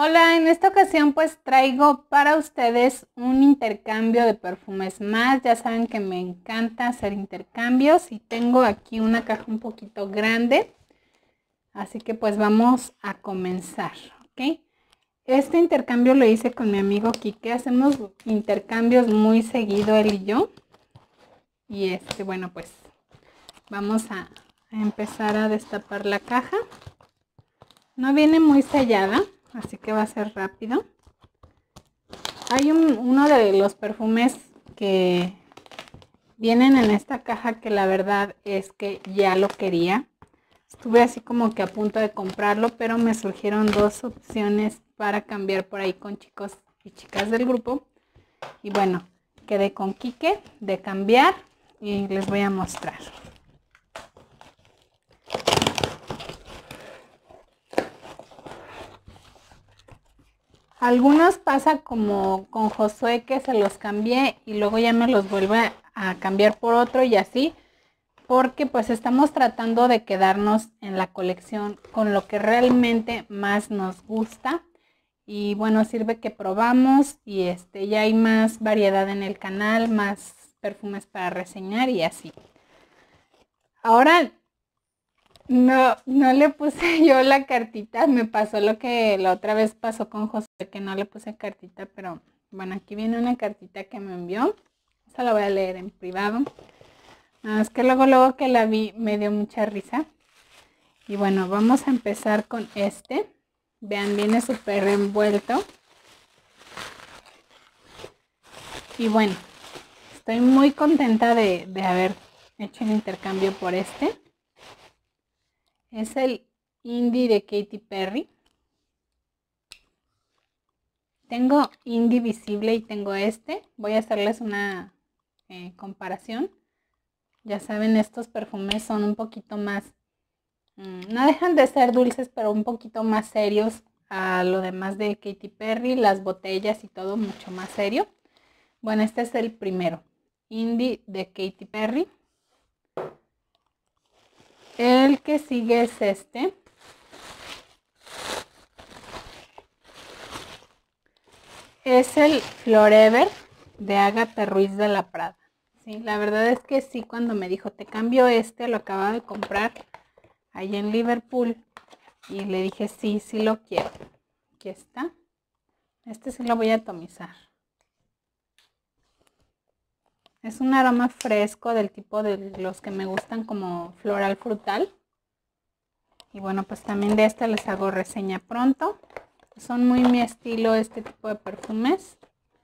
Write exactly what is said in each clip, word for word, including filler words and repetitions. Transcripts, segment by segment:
Hola, en esta ocasión pues traigo para ustedes un intercambio de perfumes más. Ya saben que me encanta hacer intercambios y tengo aquí una caja un poquito grande. Así que pues vamos a comenzar, ¿ok? Este intercambio lo hice con mi amigo Quique. Hacemos intercambios muy seguido él y yo. Y este, bueno, pues vamos a, a empezar a destapar la caja. No viene muy sellada, así que va a ser rápido. Hay un, uno de los perfumes que vienen en esta caja que la verdad es que ya lo quería. Estuve así como que a punto de comprarlo, pero me surgieron dos opciones para cambiar por ahí con chicos y chicas del grupo. Y bueno, quedé con Quique de cambiar y les voy a mostrar. Algunos pasa como con Josué, que se los cambié y luego ya me los vuelve a cambiar por otro y así, porque pues estamos tratando de quedarnos en la colección con lo que realmente más nos gusta. Y bueno, sirve que probamos y este ya hay más variedad en el canal, más perfumes para reseñar y así. Ahora no, no le puse yo la cartita, me pasó lo que la otra vez pasó con José, que no le puse cartita, pero bueno, aquí viene una cartita que me envió. Esa la voy a leer en privado. Ah, es que luego, luego que la vi me dio mucha risa. Y bueno, vamos a empezar con este. Vean, viene súper envuelto. Y bueno, estoy muy contenta de, de haber hecho el intercambio por este. Es el Indie de Katy Perry. Tengo Indie visible y tengo este. Voy a hacerles una eh, comparación. Ya saben, estos perfumes son un poquito más, mmm, no dejan de ser dulces, pero un poquito más serios a lo demás de Katy Perry. Las botellas y todo mucho más serio. Bueno, este es el primero. Indie de Katy Perry. El que sigue es este. Es el Forever de Agatha Ruiz de la Prada. Sí, la verdad es que sí, cuando me dijo, te cambio este, lo acababa de comprar ahí en Liverpool. Y le dije, sí, sí lo quiero. Aquí está. Este sí lo voy a atomizar. Es un aroma fresco del tipo de los que me gustan como floral frutal. Y bueno, pues también de este les hago reseña pronto. Son muy mi estilo este tipo de perfumes.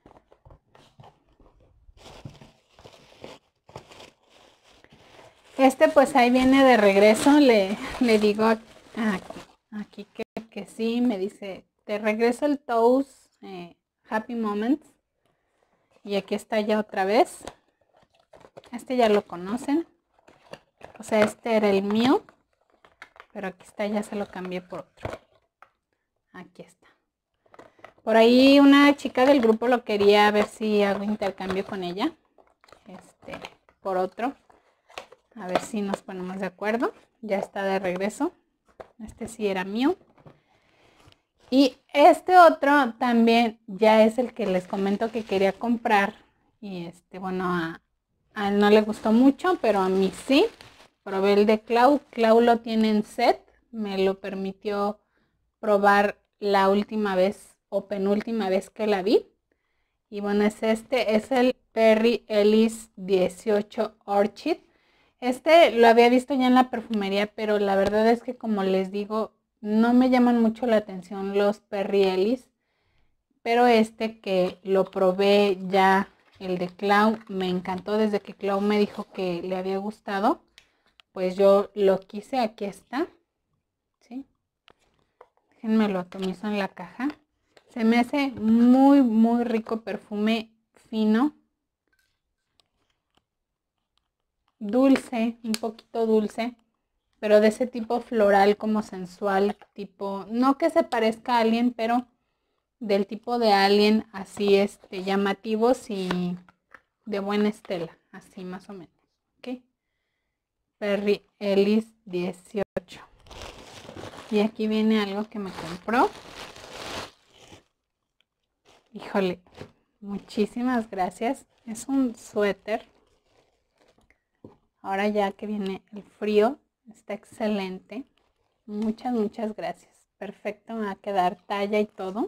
Este pues ahí viene de regreso. Le, le digo a, a, aquí que, que sí. Me dice, te regreso el Toast eh, Happy Moments. Y aquí está ya otra vez. Este ya lo conocen. O sea, este era el mío. Pero aquí está, ya se lo cambié por otro. Aquí está. Por ahí una chica del grupo lo quería ver si hago intercambio con ella. Este, por otro. A ver si nos ponemos de acuerdo. Ya está de regreso. Este sí era mío. Y este otro también ya es el que les comento que quería comprar. Y este, bueno, a, a él no le gustó mucho, pero a mí sí. Probé el de Clau. Clau lo tiene en set. Me lo permitió probar la última vez o penúltima vez que la vi. Y bueno, es este. Es el Perry Ellis dieciocho Orchid. Este lo había visto ya en la perfumería, pero la verdad es que, como les digo, no me llaman mucho la atención los Perry Ellis. Pero este que lo probé ya, el de Clau, me encantó. Desde que Clau me dijo que le había gustado, pues yo lo quise. Aquí está. ¿Sí? Déjenme lo atomizo en la caja. Se me hace muy, muy rico perfume fino. Dulce, un poquito dulce. Pero de ese tipo floral como sensual. Tipo, no que se parezca a Alien, pero del tipo de Alien así este, llamativos y de buena estela. Así más o menos. ¿Ok? Perry Ellis dieciocho. Y aquí viene algo que me compró. Híjole, muchísimas gracias. Es un suéter. Ahora ya que viene el frío, está excelente. Muchas, muchas gracias. Perfecto, me va a quedar talla y todo.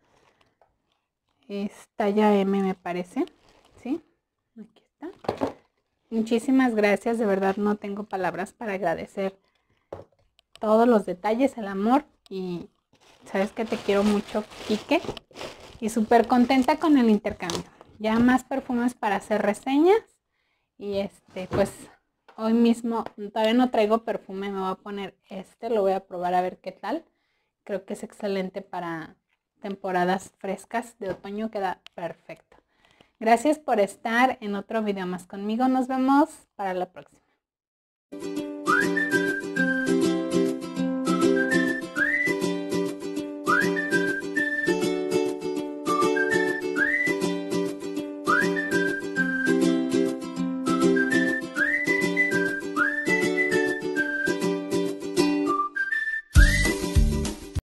Es talla M me parece. ¿Sí? Aquí está. Muchísimas gracias. De verdad no tengo palabras para agradecer todos los detalles, el amor. Y sabes que te quiero mucho, Quique. Y súper contenta con el intercambio. Ya más perfumes para hacer reseñas. Y este, pues hoy mismo todavía no traigo perfume. Me voy a poner este. Lo voy a probar a ver qué tal. Creo que es excelente para temporadas frescas de otoño. Queda perfecto. Gracias por estar en otro video más conmigo. Nos vemos para la próxima.